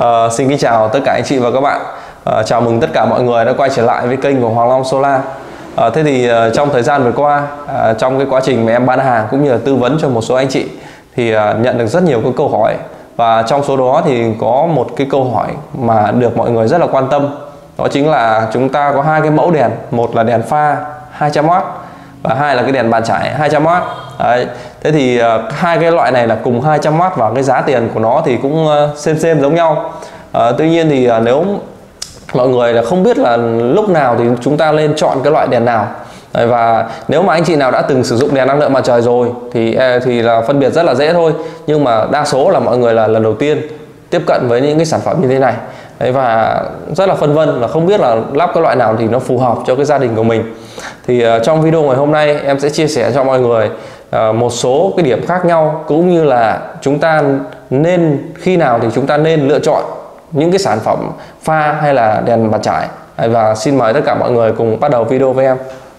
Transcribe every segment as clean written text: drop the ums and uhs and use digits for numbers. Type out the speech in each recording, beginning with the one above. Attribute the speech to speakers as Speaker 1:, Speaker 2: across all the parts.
Speaker 1: Xin kính chào tất cả anh chị và các bạn. Chào mừng tất cả mọi người đã quay trở lại với kênh của Hoàng Long Solar. Thế thì trong thời gian vừa qua, trong cái quá trình mà em bán hàng cũng như là tư vấn cho một số anh chị thì nhận được rất nhiều cái câu hỏi. Và trong số đó thì có một cái câu hỏi mà được mọi người rất là quan tâm. Đó chính là chúng ta có hai cái mẫu đèn, một là đèn pha 200W và hai là cái đèn bàn chải 200W. Đấy. Thế thì hai cái loại này là cùng 200W và cái giá tiền của nó thì cũng xem giống nhau. Tuy nhiên thì nếu mọi người là không biết là lúc nào thì chúng ta nên chọn cái loại đèn nào. Đấy, và nếu mà anh chị nào đã từng sử dụng đèn năng lượng mặt trời rồi thì là phân biệt rất là dễ thôi. Nhưng mà đa số là mọi người là lần đầu tiên tiếp cận với những cái sản phẩm như thế này. Đấy, và rất là phân vân là không biết là lắp cái loại nào thì nó phù hợp cho cái gia đình của mình. Thì trong video ngày hôm nay em sẽ chia sẻ cho mọi người một số cái điểm khác nhau, cũng như là chúng ta nên khi nào thì chúng ta nên lựa chọn những cái sản phẩm pha hay là đèn bàn chải. Và xin mời tất cả mọi người cùng bắt đầu video với em.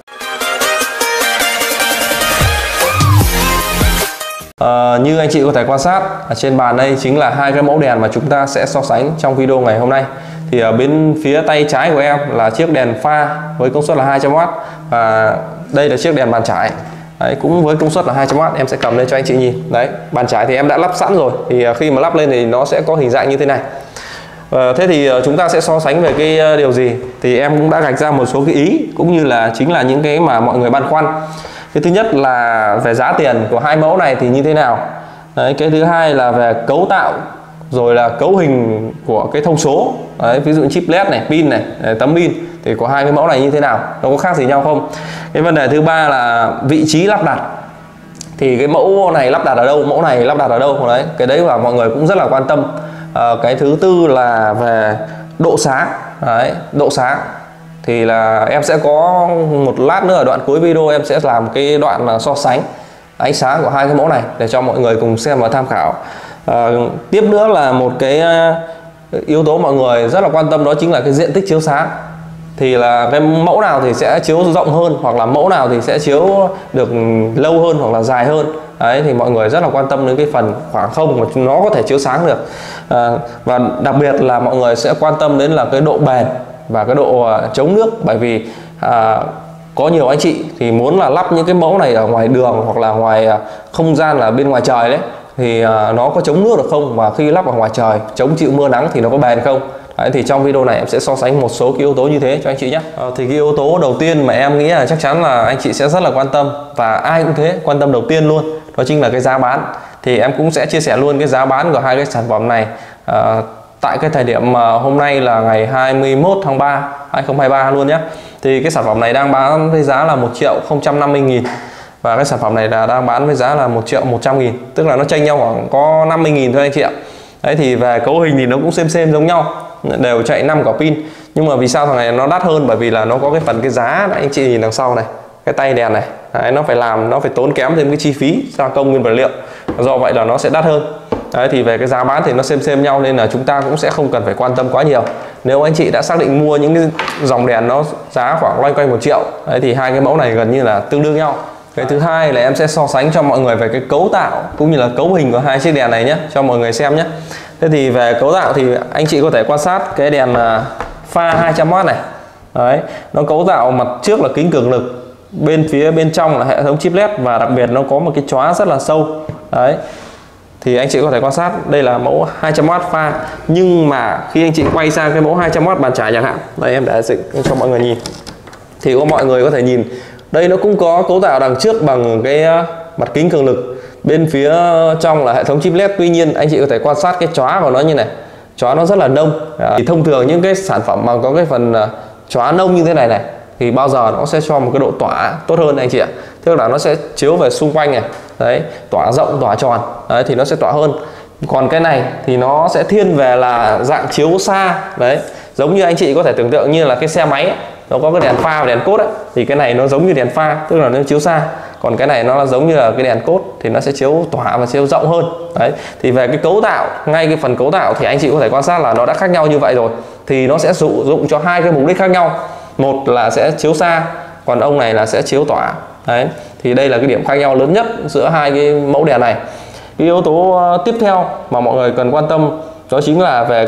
Speaker 1: Như anh chị có thể quan sát ở trên bàn đây chính là hai cái mẫu đèn mà chúng ta sẽ so sánh trong video ngày hôm nay. Thì ở bên phía tay trái của em là chiếc đèn pha với công suất là 200W, và đây là chiếc đèn bàn chải. Đấy, cũng với công suất là 200W. Em sẽ cầm lên cho anh chị nhìn. Đấy, bàn chải thì em đã lắp sẵn rồi, thì khi mà lắp lên thì nó sẽ có hình dạng như thế này. Thế thì chúng ta sẽ so sánh về cái điều gì thì em cũng đã gạch ra một số cái ý, cũng như là chính là những cái mà mọi người băn khoăn. Cái thứ nhất là về giá tiền của hai mẫu này thì như thế nào. Đấy, cái thứ hai là về cấu tạo, rồi là cấu hình của cái thông số. Đấy, ví dụ chip LED này, pin này, tấm pin thì có hai cái mẫu này như thế nào, nó có khác gì nhau không. Cái vấn đề thứ ba là vị trí lắp đặt, thì cái mẫu này lắp đặt ở đâu, mẫu này lắp đặt ở đâu. Đấy, cái đấy mà mọi người cũng rất là quan tâm. Cái thứ tư là về độ sáng. Đấy, độ sáng thì là em sẽ có một lát nữa ở đoạn cuối video em sẽ làm cái đoạn là so sánh ánh sáng của hai cái mẫu này để cho mọi người cùng xem và tham khảo. Tiếp nữa là một cái yếu tố mọi người rất là quan tâm, đó chính là cái diện tích chiếu sáng. Thì là cái mẫu nào thì sẽ chiếu rộng hơn, hoặc là mẫu nào thì sẽ chiếu được lâu hơn hoặc là dài hơn. Đấy, thì mọi người rất là quan tâm đến cái phần khoảng không mà nó có thể chiếu sáng được. Và đặc biệt là mọi người sẽ quan tâm đến là cái độ bền và cái độ chống nước, bởi vì có nhiều anh chị thì muốn là lắp những cái mẫu này ở ngoài đường hoặc là ngoài không gian là bên ngoài trời đấy, thì nó có chống nước được không, và khi lắp ở ngoài trời chống chịu mưa nắng thì nó có bền không. Đấy, thì trong video này em sẽ so sánh một số cái yếu tố như thế cho anh chị nhé. Thì cái yếu tố đầu tiên mà em nghĩ là chắc chắn là anh chị sẽ rất là quan tâm, và ai cũng thế, quan tâm đầu tiên luôn, đó chính là cái giá bán. Thì em cũng sẽ chia sẻ luôn cái giá bán của hai cái sản phẩm này tại cái thời điểm hôm nay là ngày 21 tháng 3 2023 luôn nhé. Thì cái sản phẩm này đang bán với giá là 1.050.000, và cái sản phẩm này là đang bán với giá là 1.100.000, tức là nó chênh nhau khoảng có 50.000 thôi anh chị ạ. Đấy, thì về cấu hình thì nó cũng xem giống nhau, đều chạy 5 quả pin. Nhưng mà vì sao thằng này nó đắt hơn, bởi vì là nó có cái phần cái giá này, anh chị nhìn đằng sau này, cái tay đèn này. Đấy, nó phải tốn kém thêm cái chi phí gia công nguyên vật liệu, do vậy là nó sẽ đắt hơn. Đấy, thì về cái giá bán thì nó xem nhau, nên là chúng ta cũng sẽ không cần phải quan tâm quá nhiều. Nếu anh chị đã xác định mua những cái dòng đèn nó giá khoảng loanh quanh 1 triệu, đấy, thì hai cái mẫu này gần như là tương đương nhau. Cái thứ hai là em sẽ so sánh cho mọi người về cái cấu tạo cũng như là cấu hình của hai chiếc đèn này nhé, cho mọi người xem nhé. Thế thì về cấu tạo thì anh chị có thể quan sát cái đèn pha 200W này. Đấy, nó cấu tạo mặt trước là kính cường lực, bên trong là hệ thống chip LED, và đặc biệt nó có một cái chóa rất là sâu. Đấy, thì anh chị có thể quan sát đây là mẫu 200W pha, nhưng mà khi anh chị quay sang cái mẫu 200W bàn chải chẳng hạn, đây em để dựng cho mọi người nhìn, thì mọi người có thể nhìn đây nó cũng có cấu tạo đằng trước bằng cái mặt kính cường lực, bên phía trong là hệ thống chip LED. Tuy nhiên anh chị có thể quan sát cái chóa của nó như này, chóa nó rất là nông. Thì thông thường những cái sản phẩm mà có cái phần chóa nông như thế này thì bao giờ nó sẽ cho một cái độ tỏa tốt hơn anh chị ạ. Tức là nó sẽ chiếu về xung quanh này, đấy, tỏa rộng, tỏa tròn, đấy, thì nó sẽ tỏa hơn. Còn cái này thì nó sẽ thiên về là dạng chiếu xa. Đấy, giống như anh chị có thể tưởng tượng như là cái xe máy ấy, nó có cái đèn pha và đèn cốt ấy, thì cái này nó giống như đèn pha, tức là nó chiếu xa. Còn cái này nó là giống như là cái đèn cốt thì nó sẽ chiếu tỏa và chiếu rộng hơn. Đấy, thì về cái cấu tạo, ngay cái phần cấu tạo thì anh chị có thể quan sát là nó đã khác nhau như vậy rồi, thì nó sẽ sử dụng cho hai cái mục đích khác nhau. Một là sẽ chiếu xa, còn ông này là sẽ chiếu tỏa. Đấy, thì đây là cái điểm khác nhau lớn nhất giữa hai cái mẫu đèn này. Cái yếu tố tiếp theo mà mọi người cần quan tâm đó chính là về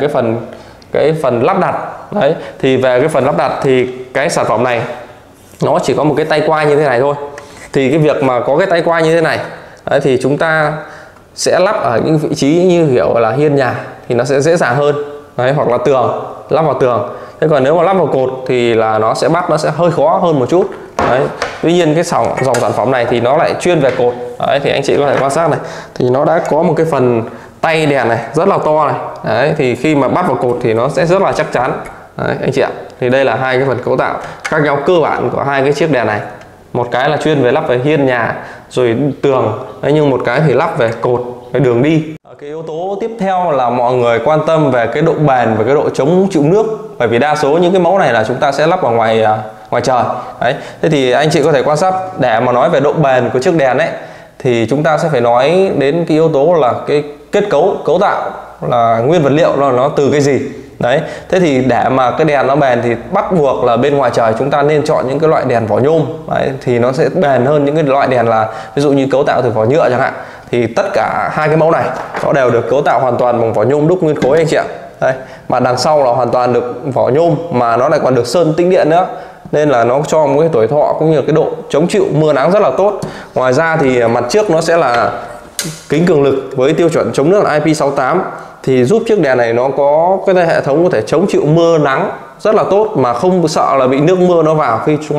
Speaker 1: cái phần lắp đặt. Đấy, thì về cái phần lắp đặt thì cái sản phẩm này nó chỉ có một cái tay quay như thế này thôi. Thì cái việc mà có cái tay quay như thế này đấy, thì chúng ta sẽ lắp ở những vị trí như kiểu là hiên nhà thì nó sẽ dễ dàng hơn. Đấy, hoặc là tường, lắp vào tường. Thế còn nếu mà lắp vào cột thì là nó sẽ hơi khó hơn một chút. Đấy, tuy nhiên cái dòng sản phẩm này thì nó lại chuyên về cột. Đấy, thì anh chị có thể quan sát này, thì nó đã có một cái phần tay đèn này rất là to này. Đấy, thì khi mà bắt vào cột thì nó sẽ rất là chắc chắn. Đấy, anh chị ạ, thì đây là hai cái phần cấu tạo khác nhau cơ bản của hai cái chiếc đèn này. Một cái là chuyên về lắp về hiên nhà rồi tường, đấy, nhưng một cái thì lắp về cột, cái đường đi. Cái yếu tố tiếp theo là mọi người quan tâm về cái độ bền và cái độ chống chịu nước, bởi vì đa số những cái mẫu này là chúng ta sẽ lắp vào ngoài trời. Đấy, thế thì anh chị có thể quan sát, để mà nói về độ bền của chiếc đèn ấy thì chúng ta sẽ phải nói đến cái yếu tố là cái kết cấu tạo, là nguyên vật liệu nó từ cái gì. Đấy, thế thì để mà cái đèn nó bền thì bắt buộc là bên ngoài trời chúng ta nên chọn những cái loại đèn vỏ nhôm. Đấy, thì nó sẽ bền hơn những cái loại đèn là ví dụ như cấu tạo từ vỏ nhựa chẳng hạn. Thì tất cả hai cái mẫu này nó đều được cấu tạo hoàn toàn bằng vỏ nhôm đúc nguyên khối anh chị ạ. Đây, mà đằng sau là hoàn toàn được vỏ nhôm mà nó lại còn được sơn tĩnh điện nữa, nên là nó cho một cái tuổi thọ cũng như là cái độ chống chịu mưa nắng rất là tốt. Ngoài ra thì mặt trước nó sẽ là kính cường lực với tiêu chuẩn chống nước là IP68, thì giúp chiếc đèn này nó có cái hệ thống có thể chống chịu mưa nắng rất là tốt, mà không sợ là bị nước mưa nó vào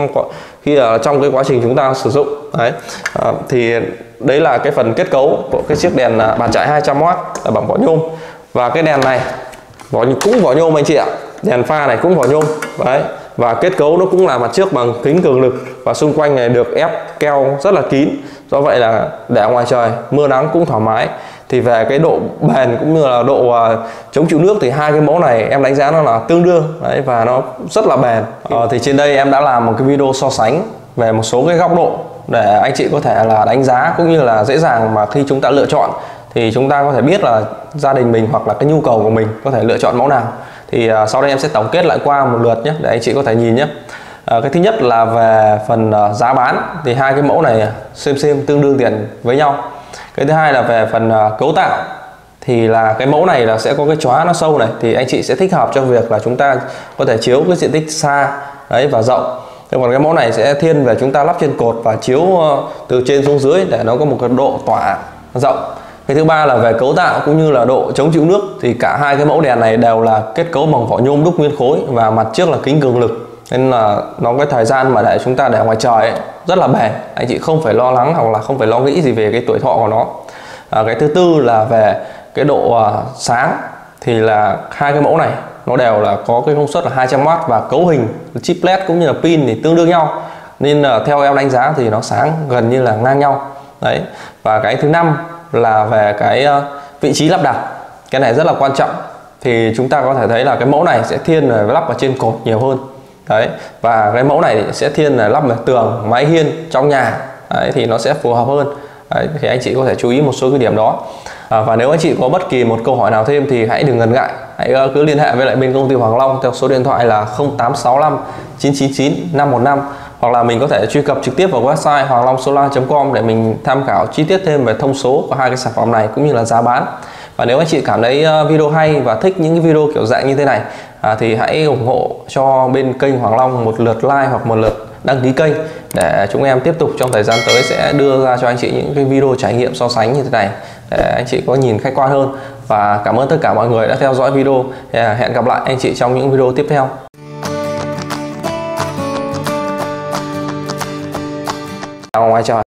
Speaker 1: khi ở trong cái quá trình chúng ta sử dụng. Đấy, thì đấy là cái phần kết cấu của cái chiếc đèn bàn chải 200W là bằng vỏ nhôm. Và cái đèn này cũng vỏ nhôm anh chị ạ, đèn pha này cũng vỏ nhôm. Đấy, và kết cấu nó cũng là mặt trước bằng kính cường lực, và xung quanh này được ép keo rất là kín, do vậy là để ngoài trời mưa nắng cũng thoải mái. Thì về cái độ bền cũng như là độ chống chịu nước thì hai cái mẫu này em đánh giá nó là tương đương. Đấy, và nó rất là bền. Thì trên đây em đã làm một cái video so sánh về một số cái góc độ để anh chị có thể là đánh giá, cũng như là dễ dàng mà khi chúng ta lựa chọn thì chúng ta có thể biết là gia đình mình hoặc là cái nhu cầu của mình có thể lựa chọn mẫu nào. Thì sau đây em sẽ tổng kết lại qua một lượt nhé, để anh chị có thể nhìn nhé. Cái thứ nhất là về phần giá bán thì hai cái mẫu này xem tương đương tiền với nhau. Cái thứ hai là về phần cấu tạo thì là cái mẫu này là sẽ có cái chóa nó sâu này, thì anh chị sẽ thích hợp cho việc là chúng ta có thể chiếu cái diện tích xa đấy và rộng. Thế còn cái mẫu này sẽ thiên về chúng ta lắp trên cột và chiếu từ trên xuống dưới để nó có một cái độ tỏa rộng. Cái thứ ba là về cấu tạo cũng như là độ chống chịu nước, thì cả hai cái mẫu đèn này đều là kết cấu bằng vỏ nhôm đúc nguyên khối và mặt trước là kính cường lực, nên là nó cái thời gian mà để chúng ta để ngoài trời ấy, rất là bền, anh chị không phải lo lắng hoặc là không phải lo nghĩ gì về cái tuổi thọ của nó. Cái thứ tư là về cái độ sáng, thì là hai cái mẫu này nó đều là có cái công suất là 200W và cấu hình chip LED cũng như là pin thì tương đương nhau, nên là theo em đánh giá thì nó sáng gần như là ngang nhau. Đấy, và cái thứ năm là về cái vị trí lắp đặt, cái này rất là quan trọng. Thì chúng ta có thể thấy là cái mẫu này sẽ thiên là lắp ở trên cột nhiều hơn. Đấy, và cái mẫu này sẽ thiên là lắp ở tường, mái hiên trong nhà. Đấy, thì nó sẽ phù hợp hơn. Đấy, thì anh chị có thể chú ý một số cái điểm đó. Và nếu anh chị có bất kỳ một câu hỏi nào thêm thì hãy đừng ngần ngại, hãy cứ liên hệ với lại bên công ty Hoàng Long theo số điện thoại là 0865 999 515, hoặc là mình có thể truy cập trực tiếp vào website hoanglongsolar.com để mình tham khảo chi tiết thêm về thông số của hai cái sản phẩm này cũng như là giá bán. Và nếu anh chị cảm thấy video hay và thích những cái video kiểu dạng như thế này thì hãy ủng hộ cho bên kênh Hoàng Long một lượt like hoặc một lượt đăng ký kênh, để chúng em tiếp tục trong thời gian tới sẽ đưa ra cho anh chị những cái video trải nghiệm so sánh như thế này để anh chị có nhìn khách quan hơn. Và cảm ơn tất cả mọi người đã theo dõi video. Hẹn gặp lại anh chị trong những video tiếp theo. Ngoài trời.